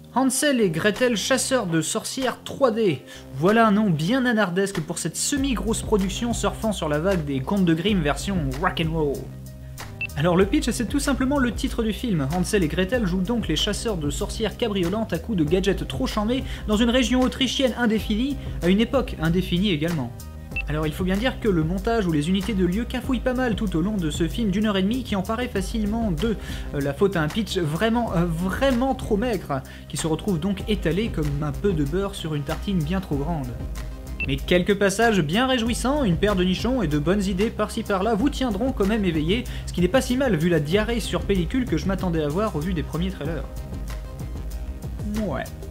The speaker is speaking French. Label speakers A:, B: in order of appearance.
A: Hansel et Gretel, chasseurs de sorcières 3D. Voilà un nom bien nanardesque pour cette semi-grosse production surfant sur la vague des contes de Grimm version rock'n'roll. Alors le pitch, c'est tout simplement le titre du film. Hansel et Gretel jouent donc les chasseurs de sorcières cabriolantes à coups de gadgets trop charmés dans une région autrichienne indéfinie, à une époque indéfinie également. Alors il faut bien dire que le montage ou les unités de lieu cafouillent pas mal tout au long de ce film d'1 heure et demie qui en paraît facilement deux. La faute à un pitch vraiment trop maigre, qui se retrouve donc étalé comme un peu de beurre sur une tartine bien trop grande. Mais quelques passages bien réjouissants, une paire de nichons et de bonnes idées par-ci par-là vous tiendront quand même éveillé, ce qui n'est pas si mal vu la diarrhée sur pellicule que je m'attendais à voir au vu des premiers trailers. Ouais.